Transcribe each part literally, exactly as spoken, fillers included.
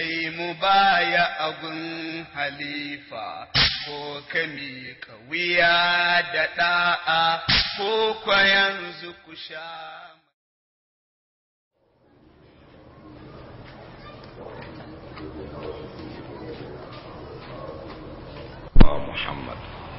kai mu baya agun halifa ko ka miƙa wuya da ɗa'a ko kwa yanzu ku sha. محمد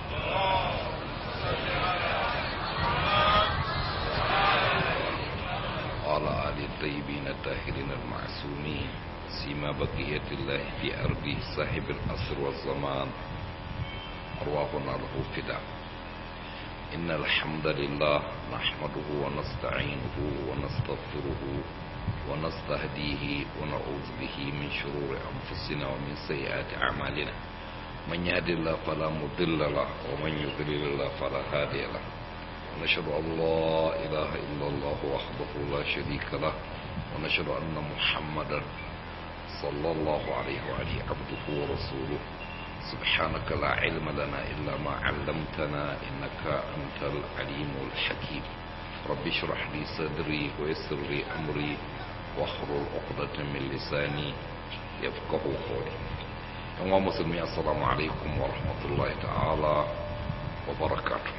وعلى آل الطيبين الطاهرين المعصومين سيما بقية الله في أرضه صاحب العصر والزمان أرواحنا له فداء. إن الحمد لله نحمده ونستعينه ونستغفره ونستهديه ونعوذ به من شرور أنفسنا ومن سيئات أعمالنا. من يهد الله فلا مضل له ومن يضلل الله فلا هادي له. ونشهد أن لا إله إلا الله وحده لا شريك له ونشهد أن محمدا صلى الله عليه وآله عبده ورسوله. سبحانك لا علم لنا إلا ما علمتنا إنك أنت العليم الحكيم. رب اشرح لي صدري ويسر لي أمري واحلل عقدة من لساني يفقه قولي. أيها المسلمين السلام عليكم ورحمة الله تعالى وبركاته.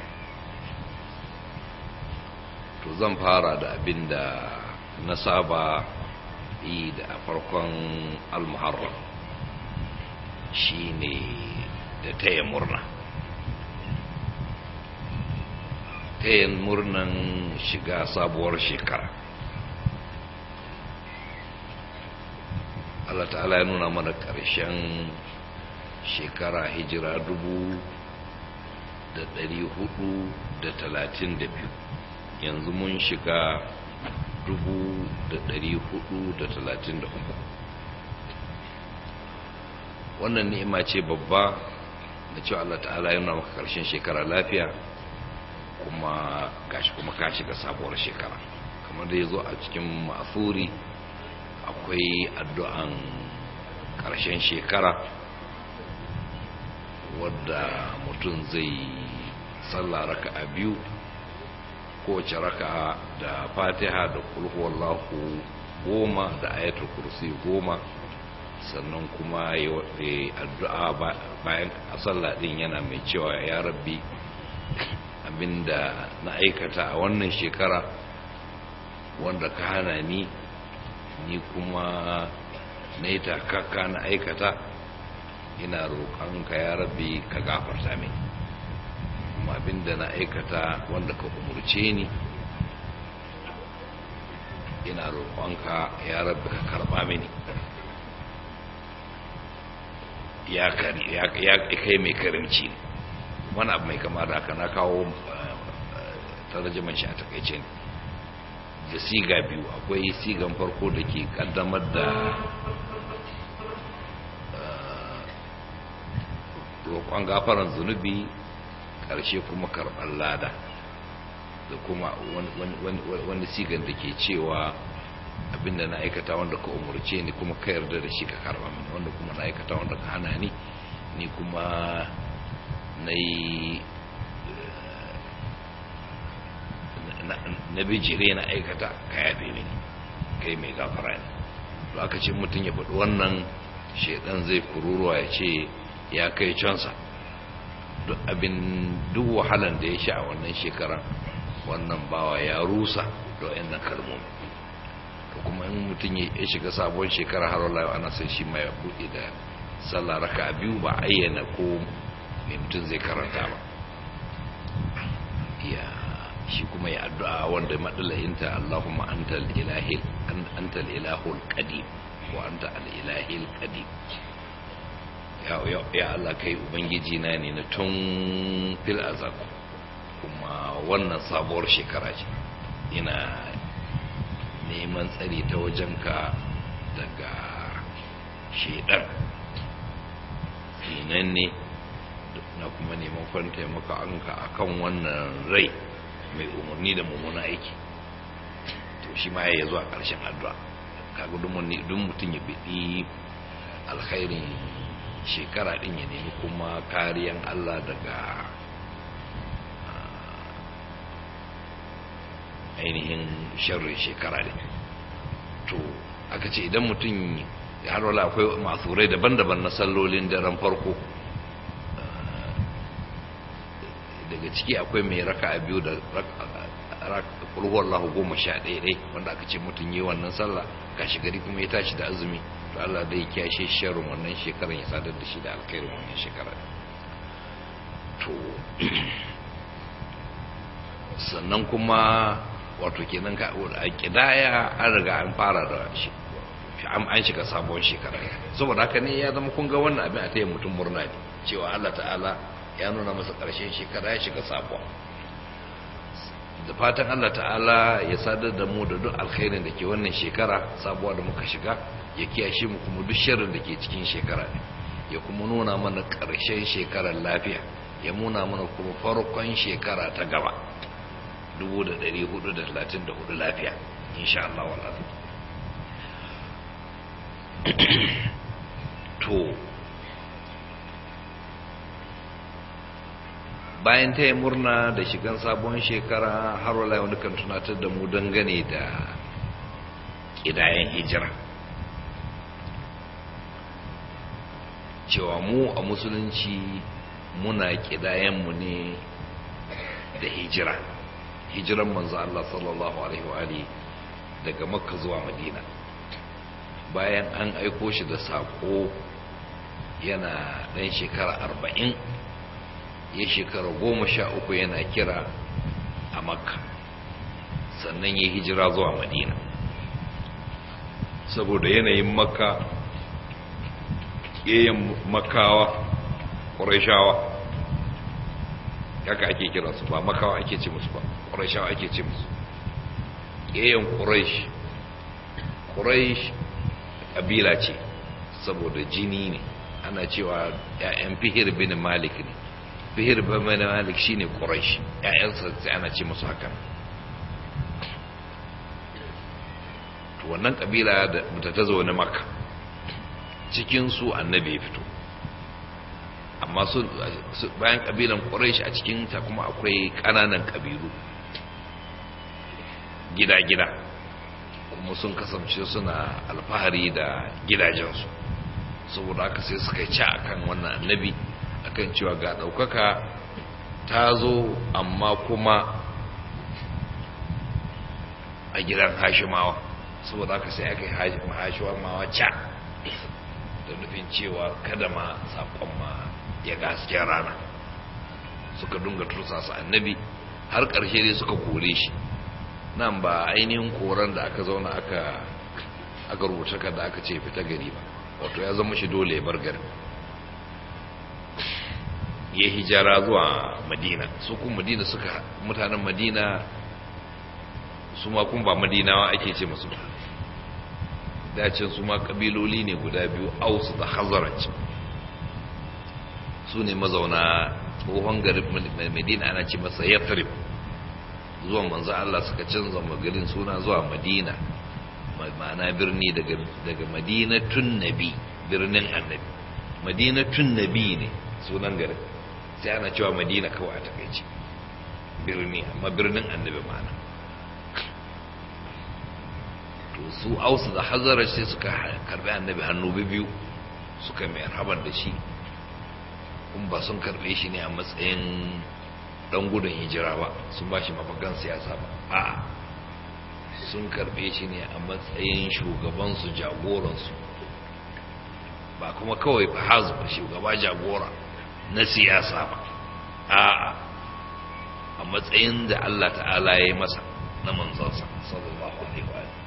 to zan fara da abin da na saba yi da farkon al-muharram shine da taya murna taya murnan shiga sabuwar shekara. Allah ta'ala ya nuna mana ƙarshen shekara hijira dubu da ɗari hudu da talatin da biyu, yanzu mun shiga dubu da ɗari hudu da talatin da uku. wannan ni'ima ce babba da cewa Allah ta'ala ya nuna maka ƙarshen shekara lafiya, kuma gashi kuma ka shiga sabuwar shekara. Kamar da ya zo a cikin ma'asuri akwai addu'an ƙarshen shekara wadda mutum zai salla raka'a biyu, kowace raka'a da fatiha da kul huwallahu goma da ayatul kursi goma, sannan kuma ya addu'a bayan a sallah din yana mai cewa ya rabbi abinda na aikata a wannan shekara wanda ka hana ni ni kuma na yi takaka na aikata, ina roƙonka ya rabbi ka gafarta min. kuma abinda na aikata wanda ka umurce ni ina roƙonka ya rabbi ka karɓa mini. ya kai mai karimci ne. wani abu mai kama da haka na kawo tarjaman shi a takaice ne da siga biyu. akwai sigan farko da ke kaddamar da roƙon gafaran zunubi, ƙarshe kuma karɓar lada, da kuma wani sigan da ke cewa abinda na aikata wanda ka umurce ni kuma ka yarda da shi ka karɓa mini, wanda kuma na aikata wanda ka hana ni ni kuma na yi na bijire na aikata ka yabe mini, kai mai gafara ne. to aka ce mutum ya faɗi wannan, shaidan zai kururuwa ya ce ya kai cansa duk abin duk wahalan da ya sha a wannan shekara wannan bawa ya rusa da wayannan kalmomi. to kuma in mutum ya shiga sabon shekara har wallahi ana sai shi mai buɗe da sallah raka biyu, ba ayyana ko mai mutum zai karanta ba. ya shi kuma ya addu'a wanda madalainta Allahumma antal ilahil antal ilahul qadim wa anta al ilahil qadim. ya ya Allah kai ubangiji na ne na tun fil azab, kuma wannan sabuwar shekara ce ina neman tsari ta wajenka daga shaidan sinan ne, na kuma neman kwanta maka anka akan wannan rai mai umarni da mummuna aiki. to shi ma ya zo a ƙarshen addu'a. kaga duk mutum ya bidi alkhairin shekara din ya nemi kuma kariyan Allah daga ainihin sharrin shekara din. to aka ce idan mutum har wala akwai masurai daban-daban na sallolin daren farko. Daga ciki akwai mai raka'a biyu da kulhuwar lahu goma sha ɗaya ɗai wanda aka ce mutum yi wannan sallah kashi gari kuma ya tashi da azumi, to Allah dai kiyashe sharrin wannan shekarar ya sadar da shi da alkhairin wannan shekarar. To sannan kuma wato kenan ka a kidaya an riga an fara da shi an shiga sabon shekara, saboda haka ne ya zama kun ga wannan abin a taya mutum murna ne cewa Allah ta'ala ya nuna masa ƙarshen shekara ya shiga sabuwa. Da fatan Allah ta'ala ya sadar da mu da duk alkhairin da ke wannan shekara sabuwa da muka shiga, ya kiyashe mu kuma duk sharrin da ke cikin shekara ne, ya kuma nuna mana ƙarshen shekarar lafiya, ya nuna mana kuma farkon shekara ta gaba dubu da ɗari hudu da talatin da hudu lafiya insha Allah wallahi. To bayan ta yi murna da shigan sabon shekara, har wala wani kan tunatar da mu dangane da ƙidayen hijira, cewa mu a musulunci muna ƙidayenmu ne da hijira, hijiran manzo Allah sallallahu alaihi wa alihi daga Makka zuwa Madina. Bayan an aiko shi da saƙo yana ɗan shekara arba'in, ya shekara goma sha uku yana kira a Makka, sannan ya hijira zuwa Madina. Saboda yanayin Makka, yayin Makawa Qurayshawa, haka ake kira su, ba Makawa ake ce musu ba, Qurayshawa ake ce musu. Yayin Quraysh Quraysh kabila ce saboda jini ne, ana cewa ƴaƴan Fihir bin Malik ne. Fihir bin Malik shine Quraysh, ƴaƴansa sai ana ce musu haka. To wannan kabila da ta zo na Makka, cikin su annabi ya fito, amma su bayan kabilan Quraysh a cikin ta kuma akwai kananan kabilu gida-gida, kuma sun kasance suna alfahari da gidajensu, saboda haka sai suka ci akan wannan annabi akan cewa ga daukaka ta zo amma kuma a gidan Hashimawa, saboda haka sai aka yi Hashimawa ca da nufin cewa kada ma sakon ma ya gaskiyar rana. Suka dunga tursasa annabi har ƙarshe dai suka kore shi. Nan ba ainihin koran da aka zauna aka aka rubuta ka da aka ce fita gari ba, wato ya zama shi dole ya bar gari, ya hijira zuwa Madina. Su kuma Madina suka mutanen Madina su ma kun ba Madinawa ake ce musu, dacin su ma kabiloli ne guda biyu, Aus da Khazraj. Su ne mazauna tsohon garin Madina, ana ce masa Yathrib. Zuwan manzo Allah suka canza garin suna zuwa Madina, ma'ana birni daga daga Madinatun Nabi, birnin Annabi. Madinatun Nabi ne sunan garin, sai ana cewa Madina kawai a takeice birni, amma birnin Annabi ma'ana. To su Aus da Hazaraj sai suka karbi Annabi hannu biyu, suka mai rabar da shi, kuma ba sun karbe shi ne a matsayin dan gudun hijira ba, sun ba shi mafakan siyasa ba, a sun karbe shi ne a matsayin shugabansu, jagoransu, ba kuma kawai fahaz ba, shugaba jagora na siyasa ba, a a matsayin da Allah ta'ala ya yi masa na manzansa sallallahu alaihi wa alihi.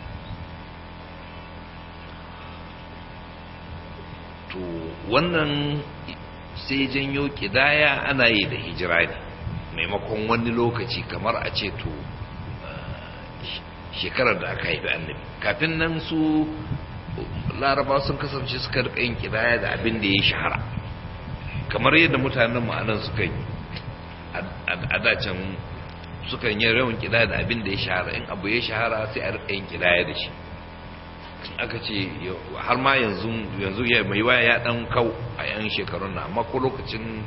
To wannan sai janyo kidaya ana yi da hijira ne, maimakon wani lokaci kamar a ce to shekarar da aka haifi annabi. Kafin nan su laraba sun kasance suka rika yin kidaya da abin da ya shahara, kamar yadda mutanen ma'anan suka yi a dacin, sukan yi yawan kidaya da abin da ya shahara. In abu ya shahara sai a rika yin kidaya da shi. Aka ce har ma yanzu yanzu ya mai waya ya dan kau a yan shekarun nan, amma ko lokacin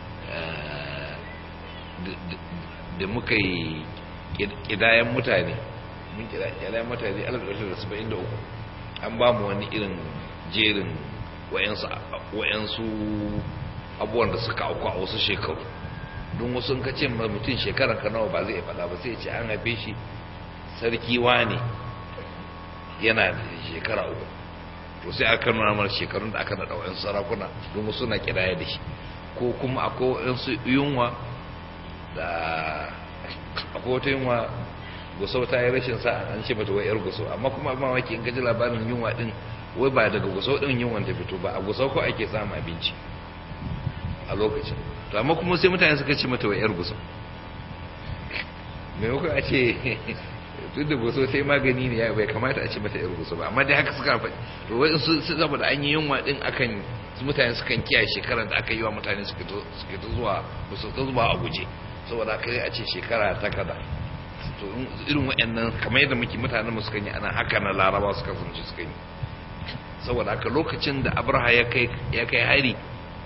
da muka yi kidayen mutane mun kidayen mutane alif ɗari tara da saba'in da uku, an ba mu wani irin jerin wayansu wayansu abubuwan da suka auku a wasu shekaru don wasu ka ce mutum shekaran ka nawa ba zai faɗa ba sai ce an haife shi sarki wane yana da shekara uku to sai aka nuna mana shekarun da aka naɗa wayansu sarakuna don wasu na kiraya da shi ko kuma akwai wayansu yunwa da akwai wata yunwa gusau ta yi rashin sa'a an ce mata wai yar gusau amma kuma mamaki in gaji labarin yunwa din wai ba daga gusau din yunwan ta fito ba a gusau ko ake samun abinci a lokacin to amma kuma sai mutane suka ce mata wai yar gusau maimakon a ce duk da gusau sai magani ne ya bai kamata a ce mata yar gusau ba amma dai haka suka faɗi to wai su saboda an yi yunwa din akan mutane sukan kiyaye shekarar da aka yi wa mutane suka ta zuwa su ta zuwa a guje saboda kai a ce shekara ta kaza to irin waɗannan kamar yadda muke mutanen mu suka yi ana haka na laraba suka zunci suka yi saboda haka lokacin da abraha ya kai ya kai hari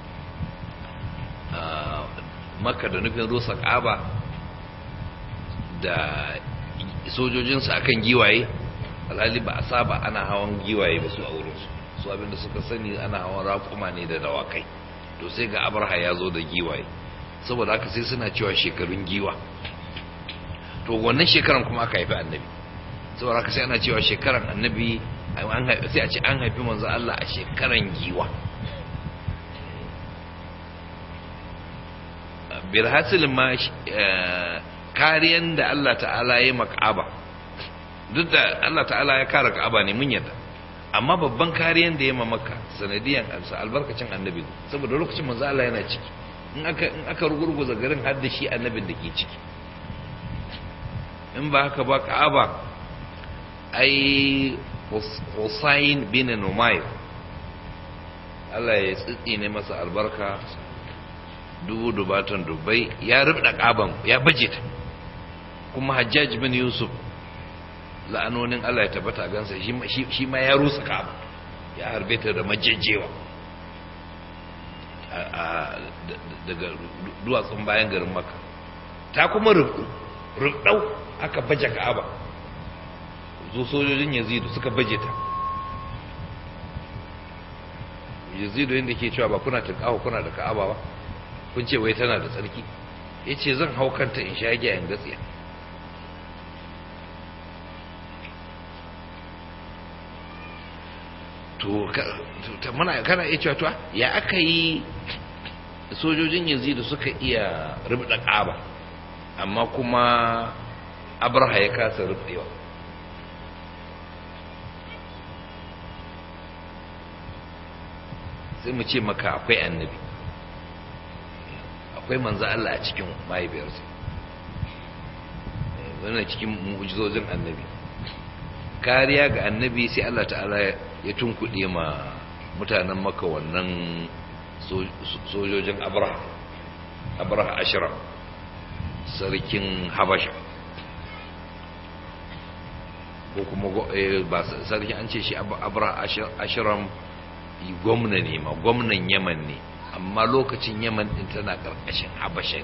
a makka da nufin rusa kaaba da sojojinsu akan giwaye alhali ba a saba ana hawan giwaye ba su a wurinsu su abinda suka sani ana hawan raƙuma ne da dawakai to sai ga abraha ya zo da giwaye saboda haka sai suna cewa shekarun giwa to wannan shekaran kuma aka haifi annabi saboda haka sai ana cewa shekaran annabi sai a ce an haifi manzo Allah a shekaran giwa bilhassil ma kariyan da Allah ta'ala ya makaba duk da Allah ta'ala ya kare Ka'aba ne mun yadda amma babban kariyan da ya mamaka sanadiyan albarkacin annabi saboda lokacin manzo Allah yana ciki in aka in aka rugurguza garin har da shi annabin da ke ciki in ba haka ba Ka'aba ai Hussein bin Numayr Allah ya tsitsi ne masa albarka dubu dubatan dubai ya rubda Ka'aban ya baje ta kuma Hajjaj bin Yusuf la'anonin Allah ya tabbata a gansa shi ma ya rusa Ka'aba ya harbe ta da majejjewa daga duwatsun bayan garin Makka ta kuma rubdau aka baje Ka'aba zo sojojin Yazidu suka baje ta Yazidu inda ke cewa ba kuna tunkaho kuna da Ka'aba ba kun ce wai tana da tsarki yace zan hau kanta in sha giya in gatsiya to muna kana iya cewa to ya aka yi sojojin Yazidu suka iya rubda Ka'aba amma kuma Abraha ya kasa rubdewa sai mu ce maka akwai annabi akwai manzo Allah a cikin mahaifiyarsa wannan cikin mu'jizozin annabi kariya ga annabi sai Allah ta'ala ya tunkuɗe ma mutanen maka wannan sojojin abraha abraha ashiram sarkin habasha ko kuma ba sarki an ce shi abraha ashiram gwamna ne ma gwamnan yaman ne amma lokacin yaman din tana karkashin habasha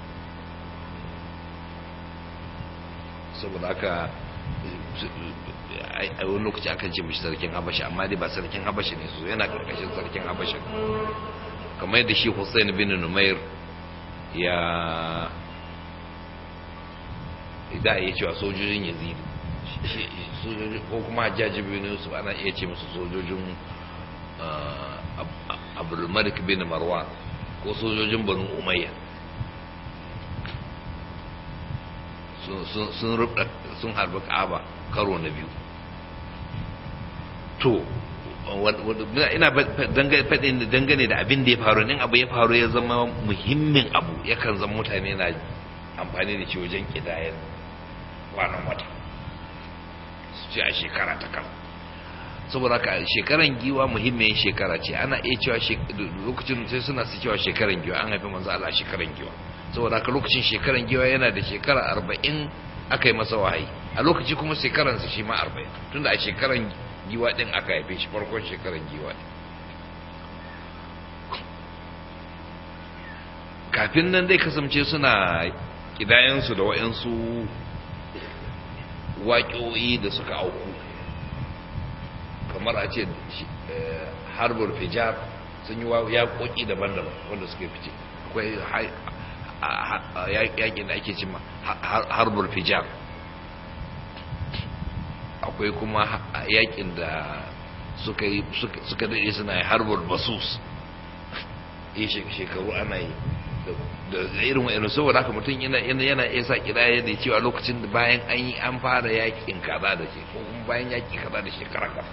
saboda haka a wani lokaci akan ce mishi sarkin habasha amma dai ba sarkin habasha ne su yana karkashin sarkin habasha kamar yadda shi Hussein bin Numair ya idan ya cewa sojojin Yazid ko kuma Hajjaj bin Yusuf ana iya ce musu sojojin Abdul Malik bin Marwan ko sojojin Banu Umayya sun rubda sun harbi Ka'aba karo na biyu to ina dangane da abin da ya faru in abu ya faru ya zama muhimmin abu yakan zama mutane na amfani da shi wajen kidayar kwanan wata su ce a shekara ta kan saboda haka shekaran giwa muhimmin shekara ce ana iya cewa lokacin sai suna su cewa shekaran giwa an haifi manzo Allah shekaran giwa saboda haka lokacin shekaran giwa yana da shekara arba'in aka yi masa wahayi a lokaci kuma shekaransa shi ma arba'in tunda a shekaran giwa din aka haife shi farkon shekaran giwa din kafin nan dai kasance suna kidayensu da wa'yansu waƙoƙi da suka auku kamar a ce harbul fijar, sun yi yaƙoƙi daban-daban wanda suka fice. Akwai yaƙin da ake cima harbul fijar, akwai kuma yaƙin da suka yi suka daɗe suna yi harbul basus, yi shekaru ana yi da irin wa'in. Saboda haka mutum yana yana iya sa kiraya da cewa lokacin da bayan an yi an fara yaƙin kaza da shi, ko kuma bayan yaƙi kaza da shekara kaza.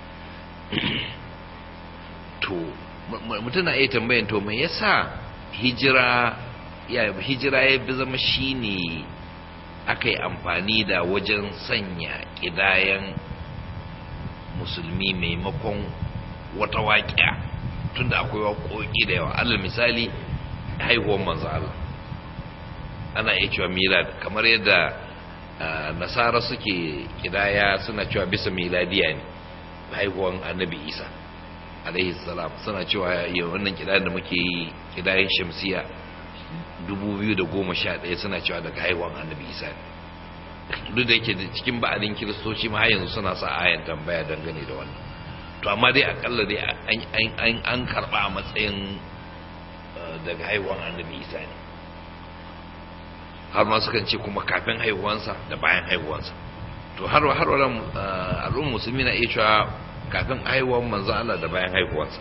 To mutum na iya tambayan, to me yasa hijira ya hijira ya bi zama shine aka yi amfani da wajen sanya kidayan musulmi maimakon wata waƙiya, tunda akwai waƙoƙi da yawa. Alal misali haihuwar manzo Allah, ana iya cewa milad, kamar yadda nasara suke kidaya suna cewa bisa miladiya ne haihuwar annabi Isa alaihi salam. Suna cewa yau wannan kidayen da muke yi kidayen shamsiya dubu biyu da goma sha ɗaya suna cewa daga haihuwar annabi Isa ne. Duk da yake cikin ba'adin kiristoci ma yanzu suna sa ayan tambaya dangane da wannan, to amma dai akalla dai an an karba a matsayin daga haihuwar annabi Isa ne. Har ma sukan ce kuma kafin haihuwansa da bayan haihuwansa. To har har wannan al'ummar musulmi na iya cewa kafin haihuwar manzo Allah da bayan haihuwansa,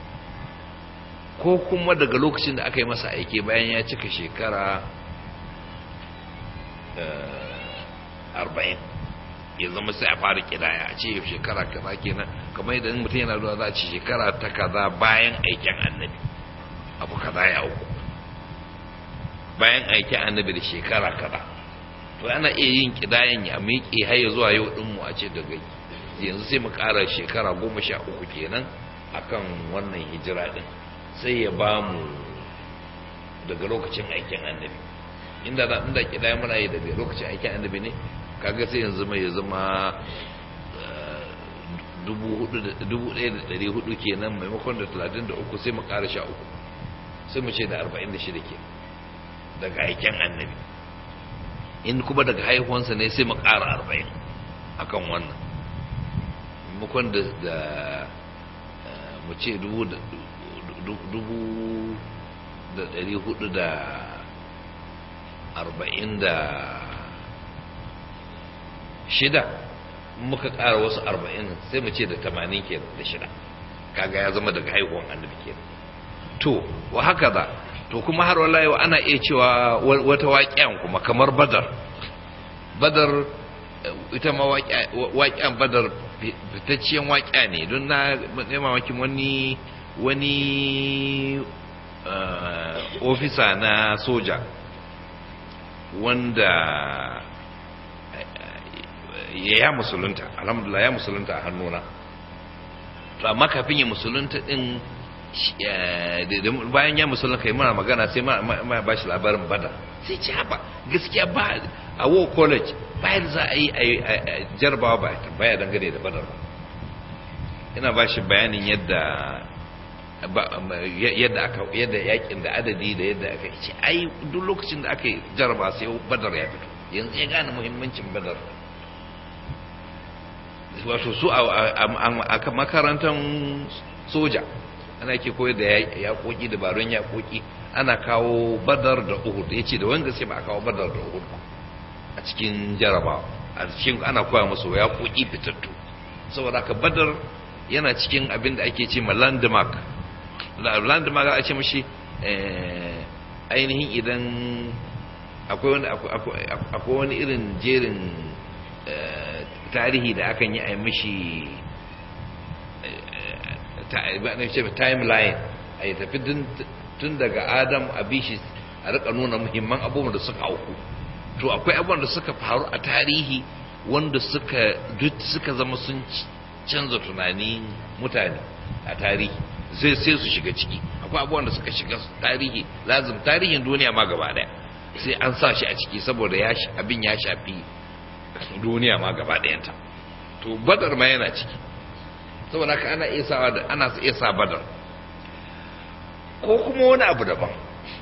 ko kuma daga lokacin da aka yi masa aike bayan ya cika shekara arba'in, ya zama sai a fara kidaya a ce shekara kaza kenan. Kamar idan mutum yana zuwa za a ce shekara ta kaza bayan aiken annabi abu kaza ya uku, bayan aiken annabi da shekara kaza. To ana iya yin kidayan ya miƙe har ya zuwa yau din mu a ce daga yanzu sai mu ƙara shekara goma sha uku kenan akan wannan hijira din, sai ya ba mu daga lokacin aiken annabi. Inda da inda kidaya muna yi daga lokacin aiken annabi ne, kaga sai yanzu mai ya zama dubu ɗaya da ɗari hudu kenan, maimakon da talatin da uku sai mu ƙara sha uku, sai mu ce da arba'in da shida ke daga aiken annabi. In kuma daga haihuwansa ne sai mu ƙara arba'in akan wannan, maimakon da mu ce dubu da ɗari hudu da arba'in da shida, muka ƙara wasu arba'in sai mu ce da tamanin ke da shida, kaga ya zama daga haihuwan annabi ke. To wa haka za. To kuma har wallahi ana iya cewa wata waƙiyan kuma kamar badar badar ita ma waƙiyan badar fitacciyar waƙiya ne, don na mamakin wani wani ofisa na soja wanda ya musulunta, alhamdulillah ya musulunta a hannuna. To amma kafin ya musulunta din, bayan ya musulunta kai muna magana sai ma ba shi labarin badar, sai ce haba gaskiya ba a war college bayan za a yi a jarbawa ba baya dangane da badar ba. Ina ba shi bayanin yadda yadda aka yadda yakin da adadi da yadda aka ce ai duk lokacin da aka yi jarba sai badar ya fito, yanzu ya gane muhimmancin badar. Wato su a makarantar soja ana ke koyar da yaƙoƙi, dabarun yaƙoƙi, ana kawo badar da uhud. Ya ce da wani gaske ba a kawo badar da uhud a cikin jarabawa, a cikin ana koya musu yaƙoƙi fitattu. Saboda haka badar yana cikin abin da ake ce ma landmark. Landmark a ce mashi ainihin idan akwai wani irin jerin tarihi da akan yi a mishi timeline, a yi tafi tun daga adam a bishi a rika nuna muhimman abubuwan da suka auku. To akwai abubuwan da suka faru a tarihi wanda suka suka zama sun canza tunanin mutane a tarihi, sai sai su shiga ciki. Akwai abubuwan da suka shiga tarihi, lazim tarihin duniya ma gaba daya sai an sa shi a ciki, saboda ya abin ya shafi duniya ma gaba dayanta. To badar ma yana ciki, saboda haka ana iya sa ana iya sa badar ko kuma wani abu daban.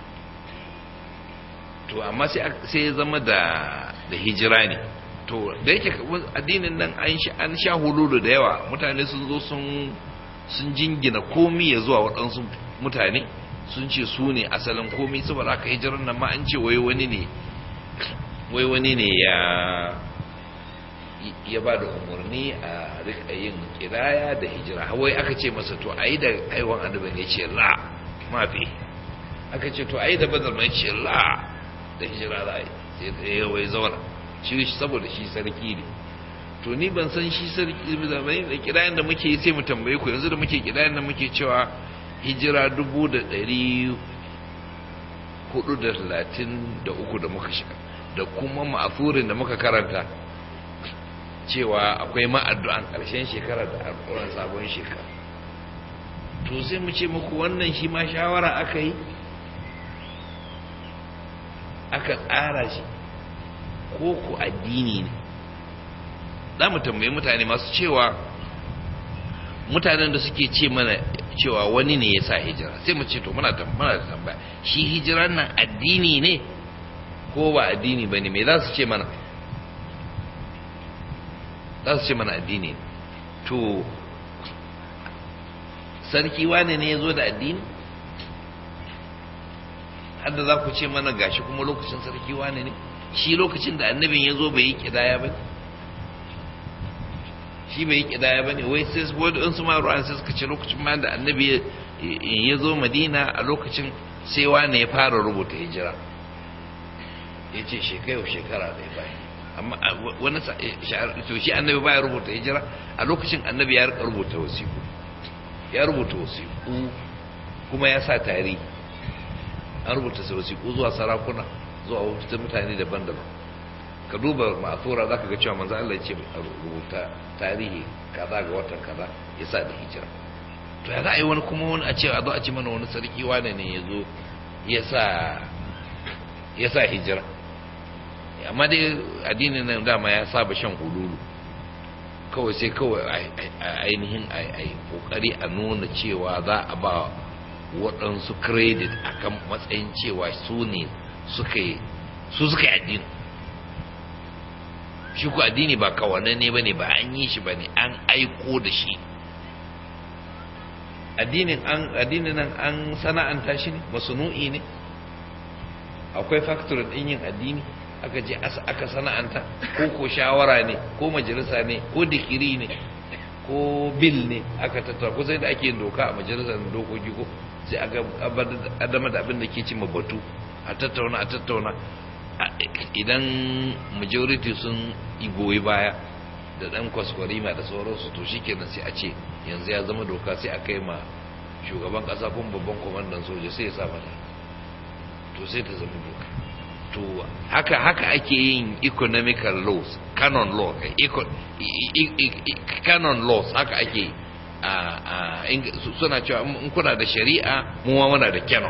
To amma sai sai ya zama da da hijira ne. To da yake addinin nan an sha an sha hululu da yawa, mutane sun zo sun sun jingina komi ya zuwa waɗansu mutane sun ce su ne asalin komi, saboda haka hijirar nan ma an ce wai wani ne wai wani ne ya ya ba da umarni a rika yin kiraya da hijira. Wai aka ce masa to ayi da haiwan annabin ya ce la mafi, aka ce to ayi da badar mai ce la da hijira za a yi, sai ya wai zauna shi saboda shi sarki ne. To ni ban san shi sarki da kirayen da muke yi sai mu tambaye ku, yanzu da muke kirayen da muke cewa hijira dubu da ɗari hudu da talatin da uku da muka shiga, da kuma ma'afurin da muka karanta cewa akwai ma'addu'an ƙarshen shekara da alƙuran sabon shekara. To sai mu ce muku wannan shi ma shawara aka yi aka tsara shi ko ku addini ne? Za mu tambayi mutane masu cewa mutanen da suke ce mana cewa wani ne ya sa hijira, sai mu ce to muna da tambaya, shi hijiran nan addini ne ko ba addini ba ne? Me za su ce mana? za su ce mana addini. To sarki wane ne ya zo da addini? hadda za ku ce mana gashi kuma lokacin sarki wane ne? Shi lokacin da annabin ya zo bai yi kidaya ba, shi bai yi kidaya ba ne. Wai sai wadansu ma ruwan sai suka ce lokacin ma da annabi ya zo madina a lokacin sai wane ya fara rubuta hijira, ya ce shekaru shekara ɗaya bayan. Amma wani to shi annabi baya rubuta hijira, a lokacin annabi ya rika rubuta wasiku, ya rubuta wasiku kuma ya sa tarihi, an rubuta wasiku zuwa sarakuna, zuwa wasu mutane daban-daban. Ka duba ma'athura zaka ga cewa manzo Allah ya ce rubuta tarihi kaza ga watan kaza ya sa da hijira. To ya za a yi wani kuma wani a ce a zo a ci mana wani sarki wane ne ya zo ya sa ya sa hijira? Amma dai addinin nan dama ya saba shan hululu, kawai sai kawai ainihin a yi kokari a nuna cewa za a ba waɗansu credit akan matsayin cewa su ne suka yi su suka yi addini. Shi ku addini ba kawanne ne bane, ba an yi shi bane, an aiko da shi. Addinin an addinin nan an sana'anta shi ne, masunu'i ne. Akwai factory din yin addini aka je aka sana'anta, ko ko shawara ne, ko majalisa ne, ko dikiri ne, ko bil ne aka tattara. Ko sai da ake doka a majalisar dokoki, ko sai aka adama da abin da ke cimma batu a tattauna a tattauna. Idan majority sun goyi baya da dan kwaskwarima da sauransu, to shikenan sai a ce yanzu ya zama doka, sai a kai ma shugaban kasa kuma babban kwamandan soja sai ya sa mata, to sai ta zama doka. To haka haka ake yin economical laws, canon law, canon laws haka ake a suna cewa in kuna da shari'a mu ma muna da canon.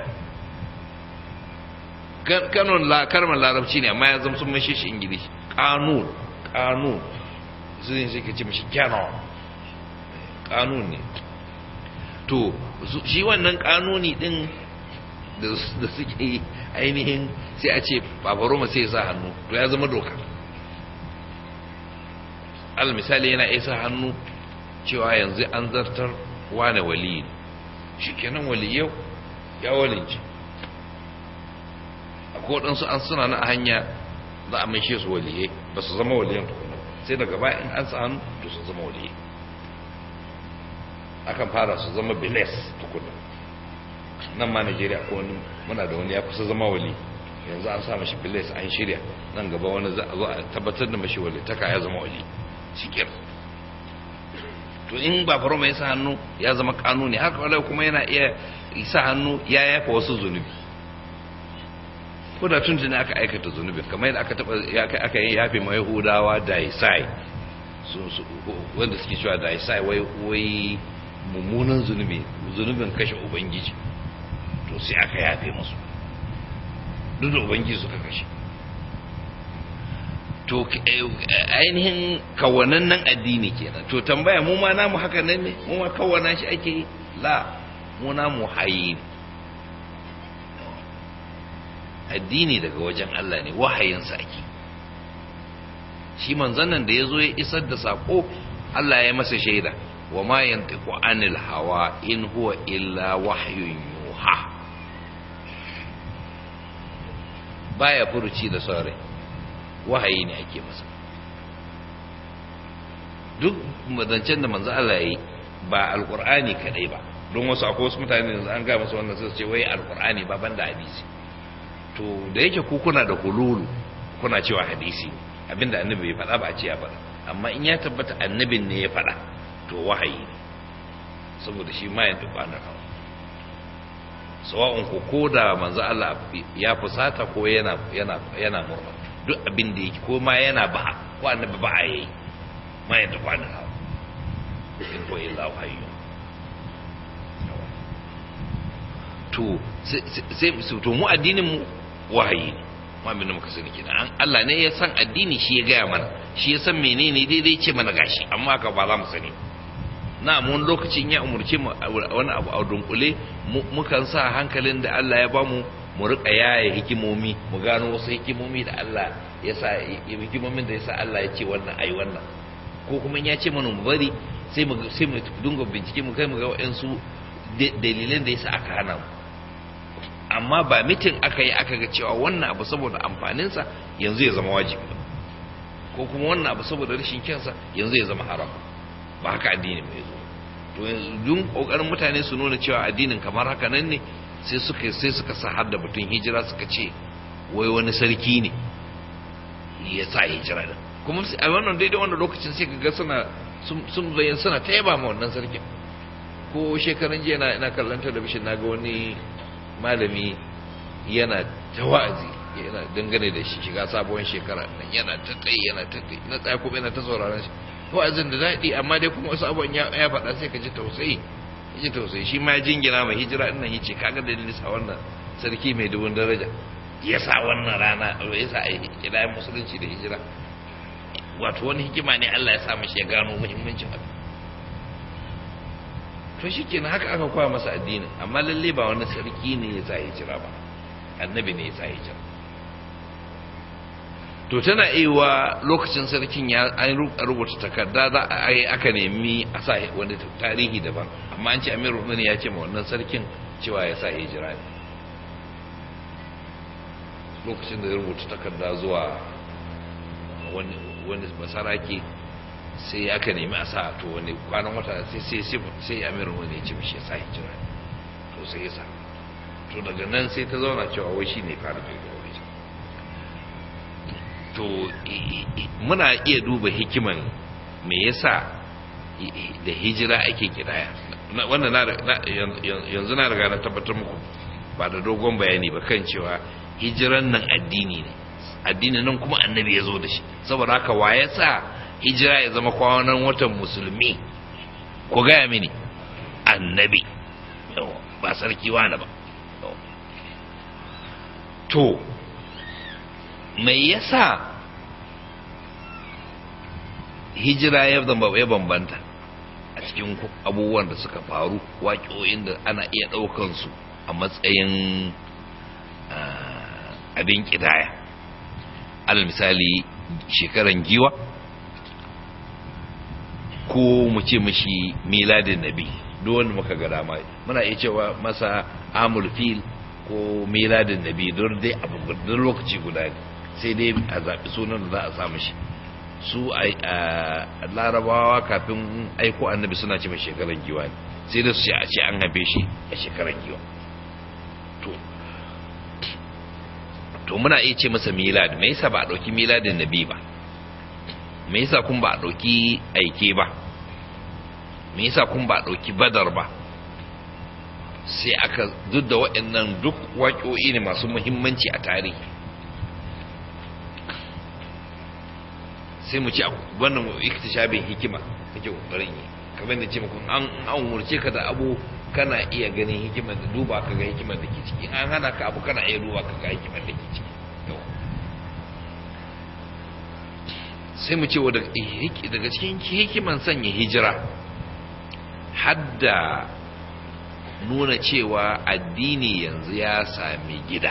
Canon la kalmar larabci ne, amma ya zama sun mashi shi ingilishi. Kanun kanun su ne suke ce mashi canon, kanun ne. To shi wannan kanuni din da suke ainihin sai a ce babaroma sai ya sa hannu, to ya zama doka. Al misali yana isa hannu cewa yanzu an zartar wane wali ne, shikenan wali yau ya walinci. Akwai waɗansu an suna na hanya za a maishe su waliyai, ba su zama waliyan tukuna, sai daga baya in an sa hannu to su zama waliyai. Akan fara su zama biles tukuna. Nan ma Najeriya ko wani muna da wani ya kusa zama wali, yanzu an sa mashi biles an shirya, nan gaba wani za a zo a tabbatar da mashi wali taka ya zama wali shikir. To in ba faro mai sa hannu ya zama kanuni, haka wala kuma yana iya sa hannu ya yafa wasu zunubi, ko da tuntuni aka aikata zunubi, kamar yadda aka taba aka yi yafe mai Yahudawa da Isai su wanda suke cewa da Isai wai wai mummunan zunubi, zunubin kashe ubangiji, to sai aka yafe musu duk da ubangiji suka kashe. To ainihin kawanannen addini kenan. To tambaya, mu ma namu haka nan ne? Mu ma kawana shi ake yi? La, mu namu hayi addini daga wajen Allah ne, wahayin sa ake. Shi manzon nan da yazo ya isar da sako, Allah ya masa shaida wa ma yantiqu anil hawa in huwa illa wahyun yuha. Baya furuci da saurayi, wahayi ne ake masa. Duk mazancen da manzo Allah yi ba alqur'ani kadai ba, don wasu akwai wasu mutane da an ga masa wannan sai su ce wai alqur'ani ba banda hadisi. To da yake ku kuna da hululu kuna cewa hadisi abinda annabi bai faɗa ba a ce ya faɗa, amma in ya tabbata annabin ne ya faɗa to wahayi ne, saboda shi ma yanzu kwana kawo sawa'un ko koda manzo Allah ya fusata ko yana yana yana murna, duk abin da yake ko ma yana ba ko annabi ba yayi ma yanzu kwana kawo in ko illa wahayi. to sai to mu addinin mu wahayi ne, mu abin da muka sani kenan. Allah ne ya san addini, shi ya gaya mana, shi ya san menene daidai ce mana gashi, amma haka ba za mu sani. na mun lokacin ya umurce mu wani abu a dunkule mukan sa hankalin da Allah ya bamu mu rika yaya hikimomi, mu gano wasu hikimomi da Allah ya sa, hikimomin da ya sa Allah ya ce wannan ai wannan, ko kuma ya ce mana mu bari sai mu sai mu dunga bincike mu kai mu ga wayansu dalilan da yasa aka hana mu. Amma ba mitin aka yi aka ga cewa wannan abu saboda amfaninsa yanzu ya zama wajibi, ko kuma wannan abu saboda rashin kyansa yanzu ya zama haram. Ba haka addini mai zo. To yanzu dun kokarin mutane su nuna cewa addinin kamar haka nan ne, sai suka sai suka sa har da batun hijira, suka ce wai wani sarki ne ya sa hijira din. Kuma a wannan daidai wannan lokacin sai kaga suna sun bayyana suna tayaba ma wannan sarkin. Ko shekaran jiya na ina kallon talabishin naga wani malami yana ta wa'azi yana dangane da shi shiga sabuwar shekara nan, yana ta tsaye yana ta tsaye na tsaya kuma yana ta sauraron shi wa'azin da daɗi, amma dai kuma wasu abubuwan ya faɗa sai ka ji tausayi, ka ji tausayi. Shi ma ya jingina mai hijira ɗin nan yace kaga dalilin sa wannan sarki mai dubun daraja ya sa wannan rana, ya sa ai kidayen musulunci da hijira. Wato wani hikima ne Allah ya sa mishi ya gano muhimmancin abu. To shi kenan haka aka koya masa addini, amma lalle ba wani sarki ne ya sa hijira ba, annabi ne ya sa hijira. To tana iya lokacin sarkin ya an rubuta takarda za a yi aka nemi a sa wani tarihi daban, amma an ce Amirul Mu'minin ya ce ma wannan sarkin cewa ya sa hijira ne. Lokacin da ya rubuta takarda zuwa wani wani masaraki sai aka nemi a sa to wani kwanan wata sai sai sai Amirul Mu'minin ya ce mishi ya sa hijira ne, to sai ya sa. To daga nan sai ta zauna cewa wai shine fara da to muna iya duba hikiman me yasa da hijira ake kidaya. Wannan na yanzu na riga na tabbatar muku ba da dogon bayani ba kan cewa hijiran nan addini ne, addini nan kuma annabi ya zo da shi. Saboda haka wa yasa hijira ya zama kwanan watan musulmi, ko gaya mini? Annabi, ba sarki wani ba. To mai yasa hijira ya bambanta a cikin abubuwan da suka faru, waƙoƙin da ana iya ɗaukan su a matsayin abin ƙidaya? Alal misali shekaran giwa, ko mu ce mishi miladin nabi, duk wanda muka ga dama muna iya cewa masa amul fil ko miladin nabi, don dai abu don lokaci guda ne, sai dai a zaɓi sunan da za a samu shi. Su a larabawa kafin aiko annabi suna ce mai shekaran giwa ne, sai da su ce a ce an haife shi a shekaran giwa. to to muna iya ce masa milad. Me yasa ba a ɗauki miladin nabi ba? Me yasa kun ba a ɗauki aike ba? Me yasa kun ba a ɗauki badar ba? Sai aka duk da waɗannan duk waƙoƙi ne masu muhimmanci a tarihi, sai mu ci wannan iktishabin hikima kake kokarin yi. Kamar da ce muku an an umurce ka da abu kana iya ganin hikimar da duba ka ga hikimar da ke ciki, an hana ka abu kana iya duba ka ga hikimar da ke ciki. Sai mu ce daga cikin hikiman sanya hijira hadda nuna cewa addini yanzu ya sami gida,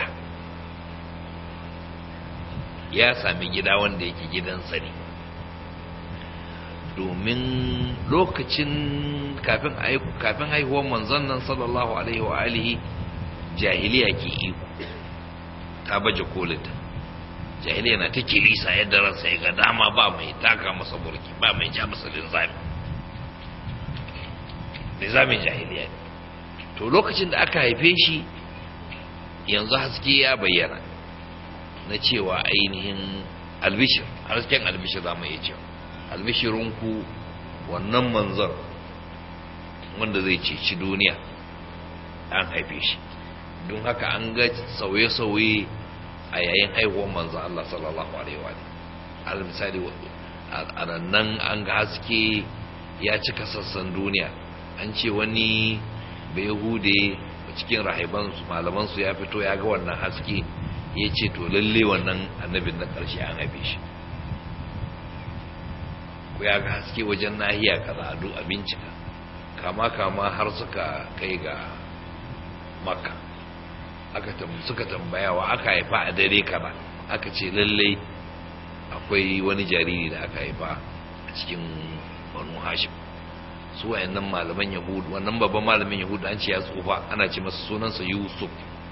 ya sami gida wanda yake gidansa ne. domin lokacin kafin kafin haihuwar manzon nan sallallahu alaihi wa alihi jahiliya ke iko ta baje kolinta. Jahiliya na ta kirisa yadda ransa ya ga dama, ba mai taka masa burki, ba mai ja masa linzami. Linzamin jahiliya ne. To lokacin da aka haife shi yanzu haske ya bayyana na cewa ainihin albishir, hasken albishir za mu iya cewa albishirinku wannan manzon wanda zai ceci duniya an haife shi. Don haka an ga sauye-sauye a yayin haihuwar manzon Allah sallallahu alaihi wa sallam. Misali a nan an ga haske ya cika sassan duniya. An ce wani Bayahude cikin rahibansu malamansu ya fito ya ga wannan haske, ya ce to lalle wannan annabin na ƙarshe an haife shi. Ko ya ga haske wajen nahiya kaza a bincika, kama kama har suka kai ga Makka. Aka suka tambaya wa aka haifa a dare kaza, aka ce lalle akwai wani jariri da aka haifa a cikin Banu Hashim. Su wayannan malaman Yahudu, wannan babban malamin Yahudu an ce ya tsufa, ana ce masa sunansa Yusuf.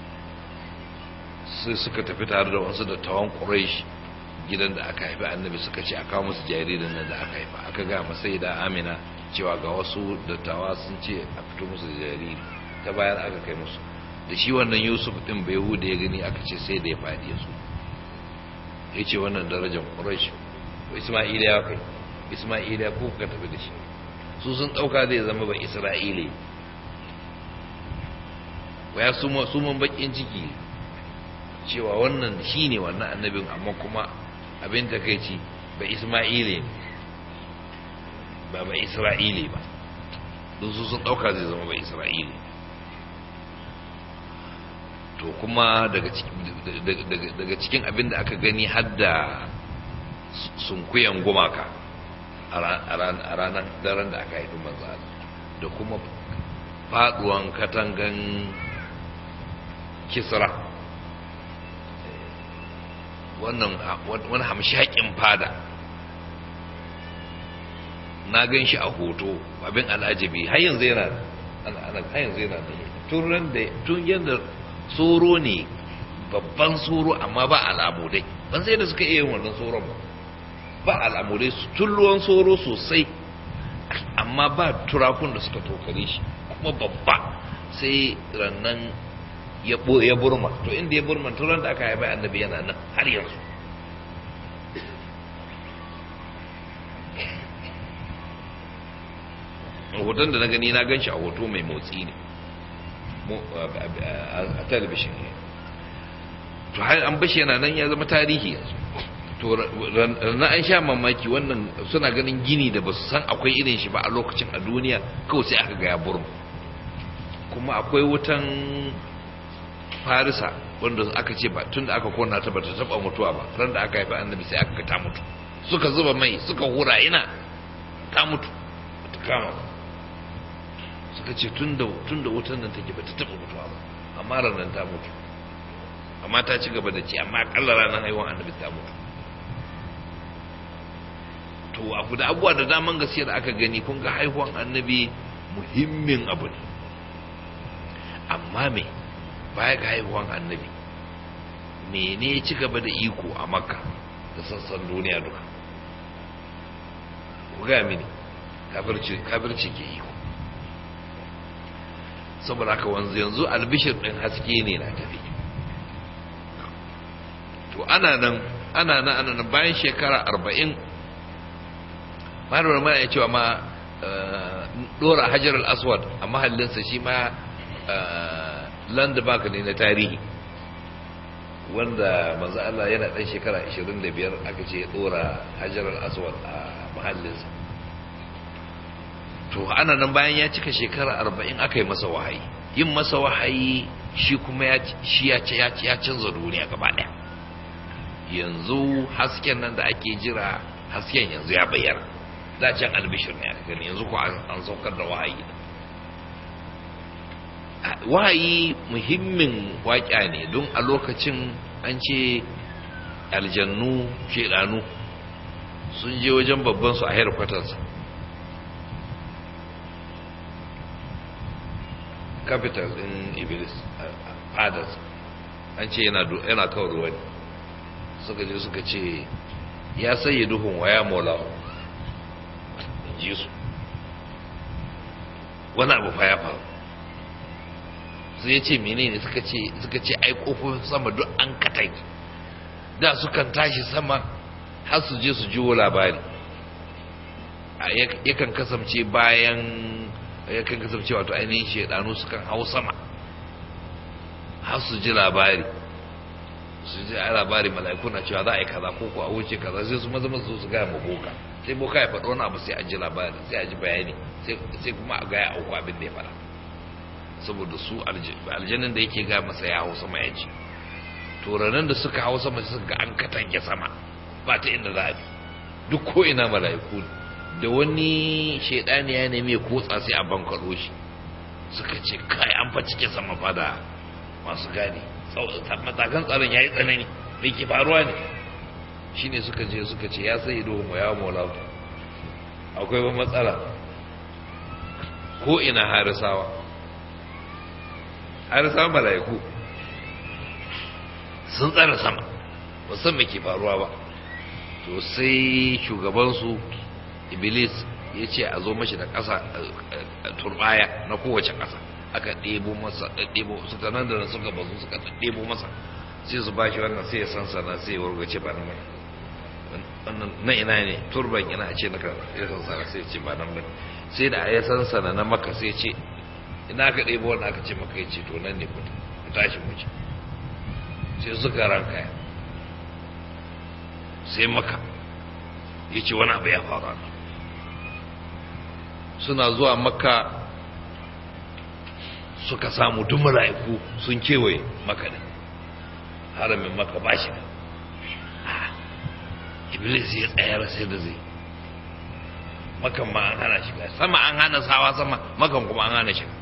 Sai suka tafi tare da wasu dattawan Quraysh gidan da aka haifa annabi, suka ce a kawo musu jaririn nan da aka haifa. Aka ga masa da Amina cewa ga wasu dattawa sun ce a fito musu da jariri, ta bayar aka kai musu. Da shi wannan Yusuf din bai Yahudu ya gani, aka ce sai da ya fadi su. Ya ce wannan darajar Quraysh, Isma'ila ya kai, Isma'ila ko ka tafi da shi. Su sun dauka zai zama ba Isra'ile, waya su mun bakin ciki cewa wannan shine wannan annabin, amma kuma abin takeici ba Isma'ile ba ba Isra'ile ba. Su sun dauka zai zama ba Isra'ile. To kuma daga cikin daga cikin abin da aka gani hadda sunkuyan gumaka a ranar daren da aka haifi manzo, da kuma faduwan katangan Kisra, wannan wani hamshakin fada na gan shi a hoto, abin al'ajabi. Har yanzu yana har yanzu yana tun ran da tun yanda tsoro ne, babban tsoro, amma ba al'amudai. ban sai da suka iya yin wannan tsoron ba ba al'amudai, tulluwan tsoro sosai, amma ba turakun da suka tokare shi, kuma babba. Sai rannan ya burma, to inda ya burma turan da aka haifa annabi yana nan har yanzu. hoton da na gani na gan shi a hoto mai motsi ne a talabishin ne, to har an bashi yana nan ya zama tarihi yanzu. To na an sha mamaki, wannan suna ganin gini da ba su san akwai irin shi ba a lokacin a duniya, kawai sai aka ga ya burma. Kuma akwai wutan Farisa wanda aka ce ba tun da aka kona ta ba ta taba mutuwa ba, ran da aka haifi annabi sai aka ta mutu. Suka zuba mai suka hura, ina ta mutu ta kama. Suka ce tun da tun da wutan nan take ba ta taba mutuwa ba, amma ran nan ta mutu, amma ta ci gaba da ci, amma akalla ranar haihuwar annabi ta mutu. To abu da abuwa da daman gaskiya da aka gani, kun ga haihuwar annabi muhimmin abu ne, amma me baya ga haihuwar annabi mene ya ci gaba da iko a Makka da sassan duniya duka? Ku ga mini, kafirci kafirci ke iko. Saboda haka wanzu yanzu albishir din haske ne na tafi. To ana nan ana nan ana nan bayan shekara arba'in, malumar mana ya cewa ma dora Hajar al-Aswad a mahallinsa shi ma landmark ne na tarihi, wanda manzo Allah yana dan shekara ashirin da biyar aka ce ya dora Hajar al-Aswad a mahallinsa. To ana nan bayan ya cika shekara arba'in aka yi masa wahayi. Yin masa wahayi shi kuma ya shi ya ya canza duniya gaba daya. Yanzu hasken nan da ake jira, hasken yanzu ya bayyana. Da can albishir ne aka gani, yanzu ko an saukar da wahayi. Wahayi muhimmin waƙa ne, don a lokacin an ce aljannu shedanu sun je wajen babban su a headquarters capital din Iblis fathers an ce yana yana kawo ruwa ne suka je suka ce ya sayyiduhum wa ya maulahu ji su wani abu fa ya faru sai ya ce menene suka ce suka ce ai kofofin sama duk an kataki da sukan tashi sama har su je su jiwo labari yakan kasance bayan yakan kasance wato ainihin shedanu sukan hau sama har su ji labari su ji a labari mala'iku na cewa za a yi kaza ko ko a wuce kaza sai su maza masu su gaya ma boka sai boka ya faɗo wani abu sai a ji labari sai a ji bayani sai kuma a gaya auku abin da ya faɗa saboda su aljannin da yake ga masa ya hau sama ya ci to ranar da suka hau sama suka ga an katange sama ba ta inda za a bi duk ko ina mala'iku da wani shaidani ya nemi ya kotsa sai a bankaro shi suka ce kai an fa cike sama fa da masu gane matakan tsaron ya yi tsanani mai ke faruwa ne shine suka je suka ce ya sai ido mu ya mola akwai ba matsala ko ina harisawa harisawa mala'iku sun tsara sama ba san me ke faruwa ba to sai shugabansu Iblis ya ce a zo mashi da ƙasa turbaya na kowace ƙasa aka ɗebo masa ɗebo suka nan da suka bazu suka ɗebo masa sai su bashi wannan sai ya sansana sai ya wargace ba nan wannan na ina ne turban ina ce naka ya sansana sai ya ce ba nan ba sai da ya sansana na maka sai ce ina ka ɗebo wannan aka ce maka ya ce to nan ne ku tashi mu ci sai suka ranka sai maka ya ce wani abu ya faru suna zuwa makka suka samu duk mala'iku sun kewaye maka ne haramin maka ba shi Iblis ya tsayar sai da zai makan ma an hana shiga sama an hana sawa sama makan kuma an hana shiga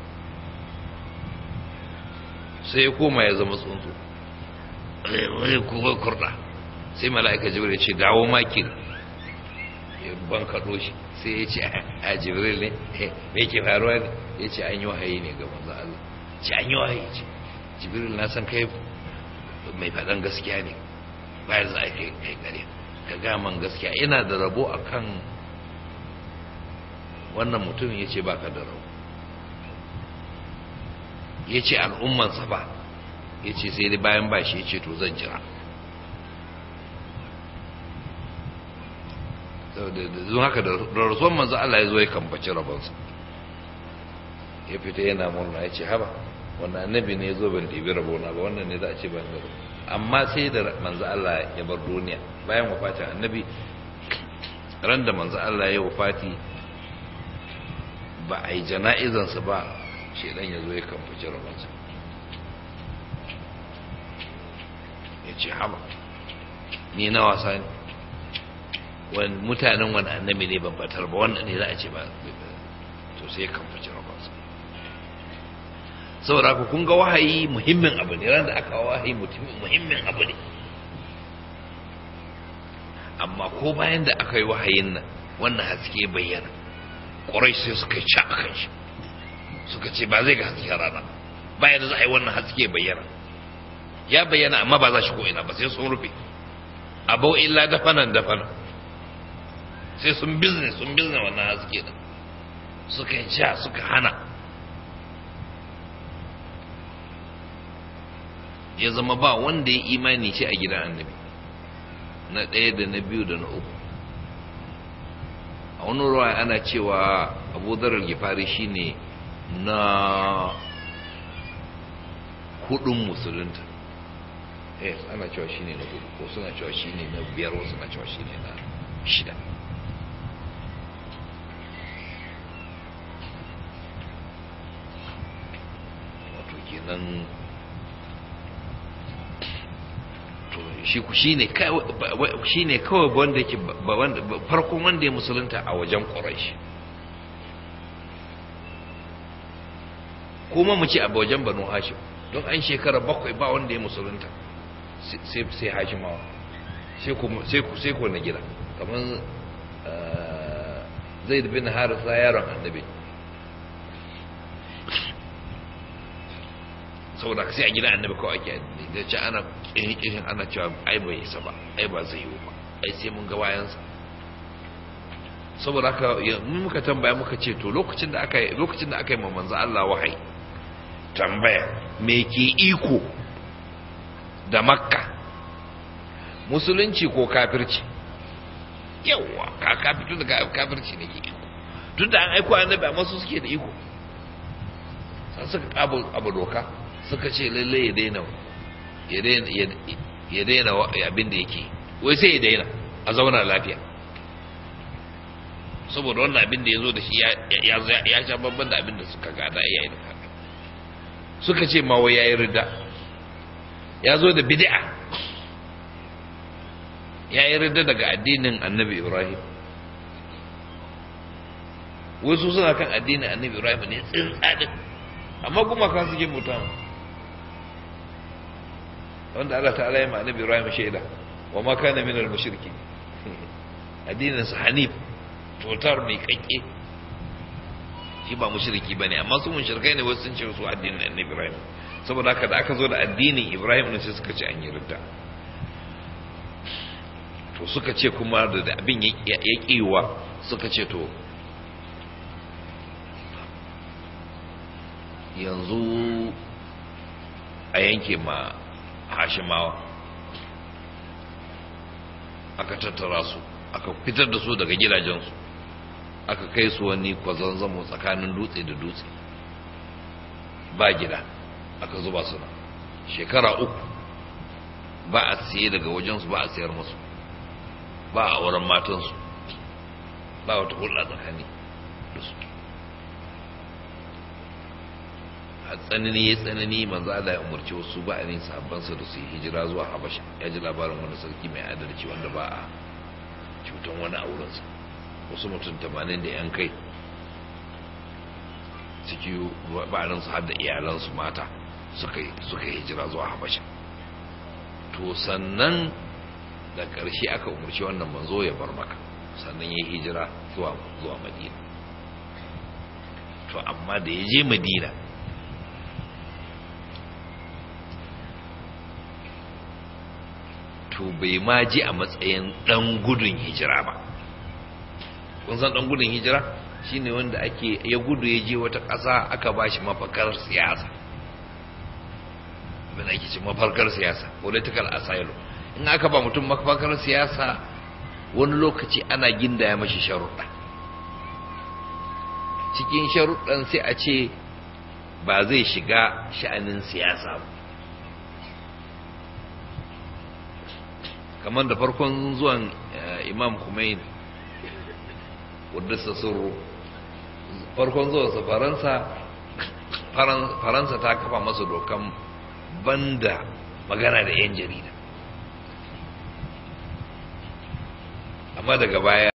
sai ya koma ya zama tsuntsu wani kuma kurda sai mala'ika jibril ya ce gawo makir ya bankaɗo shi sai ya ce a jibril ne me ke faruwa ne ya ce an yi wahayi ne ga manzo Allah ce an yi wahayi ce jibril na san kai mai faɗan gaskiya ne bayan za a kai kai gare ka ga man gaskiya ina da rabo akan wannan mutum ya ce baka da rabo ya ce al'ummansa ba ya ce sai dai bayan ba shi ya ce to zan jira zuwa haka da rasuwan manzo Allah ya zo ya kambaci rabonsa ya fita yana murna ya ce haba wannan annabi ne ya zo ban ɗibi rabona ba wannan ne za a ce ban da amma sai da manzo Allah ya bar duniya bayan wafatin annabi ran da manzo Allah ya wafati ba a yi jana'izansa ba shedan ya zo ya kambaci rabonsa ya ce haba ni na wasa ne wani mutanen wani annabi ne babbatar ba wannan ne za a ce ba to sai kan fice rabansa saboda ku kun ga wahayi muhimmin abu ne ran da aka wahayi muhimmin abu ne amma ko bayan da aka yi wahayin nan wannan haske bayyana Quraysh sai suka ci akan shi suka ce ba zai ga haske rana bayan da za a yi wannan haske bayyana ya bayyana amma ba za shi ko ina ba sai sun rufe abau illa dafanan dafanan sai sun bizne sun bizne wannan haske din suka yi ja suka hana ya zama ba wanda ya imani shi a gidan annabi na ɗaya da na biyu da na uku a wani ruwa ana cewa Abu Dharr al-Ghifari shine na hudun musulunta eh ana cewa shine na hudu ko suna cewa shine na biyar wasu suna cewa shine na shida nan to shi ku shine kai shine kawai wanda yake farkon wanda ya musulunta a wajen Quraysh kuma mu ce a wajen Banu Hashim don an shekara bakwai ba wanda ya musulunta sai sai Hashimawa sai ku sai ku sai ku na gida kaman Zaid bin Harisa yaron Annabi saboda sai a gidan annabi kawai ake addini da ce ana kirin ana cewa ai bai isa ba ai ba zai yi ba ai sai mun ga bayansa. Saboda haka mun muka tambaya muka ce to lokacin da aka lokacin da aka yi manzo Allah wahayi tambaya me ke iko da Makka, musulunci ko kafirci? Yawa ka ka fito daga kafirci ne ke iko tun da an aiko annabi amma su suke da iko. Sai suka kabu abu doka suka ce lalle ya daina ya daina ya daina abin da yake wai sai ya daina a zauna lafiya, saboda wannan abin da ya zo da shi ya sha babban da abin da suka gada iyaye da kakanni. Suka ce ma wai yayi ridda, ya zo da bid'a, yayi ridda daga addinin annabi Ibrahim. Wai su suna kan addinin annabi Ibrahim ne tsintsadin, amma kuma kan suke mutawa wanda Allah ta'ala ya ma annabi Ibrahim shaida wa ma kana minal mushrikin. Addinin sa hanif, totar mai kakke, shi ba mushriki bane, amma su mushrikai ne wasu sun ce su addinin annabi Ibrahim. Saboda haka da aka zo da addinin Ibrahim ne sai suka ce an yi ridda. To suka ce kuma da abin ya kiwa suka ce to yanzu a yanke ma Hashimawa, aka tattara su aka fitar da su daga gidajensu aka kai su wani kwazanzamo tsakanin dutse da dutse ba gida, aka zuba su na shekara uku ba a siye daga wajensu ba a siyar musu ba a auren matansu ba wata hulɗa tsakani da su. A tsanani ya tsanani manzo Allah ya umarci wasu ba a yin sahabbansa da su yi hijira zuwa Habasha. Ya ji labarin wani sarki mai adalci wanda ba a cutan wani aurensa, wasu mutum tamanin da yan kai ciki ba'arinsu har da iyalansu mata suka yi hijira zuwa Habasha. To sannan da ƙarshe aka umarci wannan manzo ya bar Makka, sannan ya yi hijira zuwa zuwa Madina. To amma da ya je Madina to bai ma ji a matsayin dan gudun hijira ba. Kun san dan gudun hijira shine wanda ake ya gudu ya je wata ƙasa aka bashi mafakar siyasa, bin ake ce mafakar siyasa, political asylum. In aka ba mutum mafakar siyasa wani lokaci ana gindaya mashi sharuɗa, cikin sharuɗan sai a ce ba zai shiga sha'anin siyasa ba. kamar da farkon zuwan Imam Khomeini wadda sirru, farkon zuwansa Faransa Faransa ta kafa masa dokan banda magana da 'yan jarida, amma daga baya